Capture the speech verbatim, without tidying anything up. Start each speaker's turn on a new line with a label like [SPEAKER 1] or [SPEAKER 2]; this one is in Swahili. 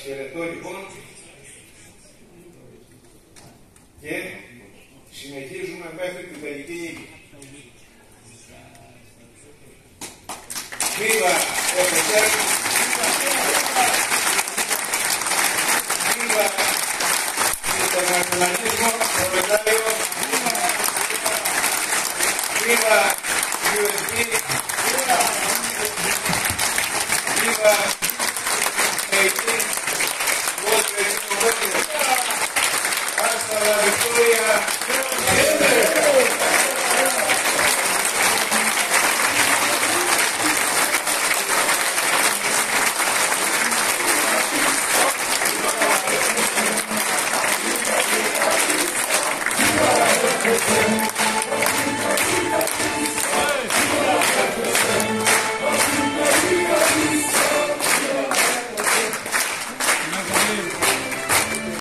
[SPEAKER 1] χαιρετώ λοιπόν και συνεχίζουμε μέχρι την τελική νίκη. Viva Εφετέρ! Viva Internacionalismo Proletario! Viva U S D! Viva Haití! Vos vecinos, hasta la victoria siempre.
[SPEAKER 2] Thank you.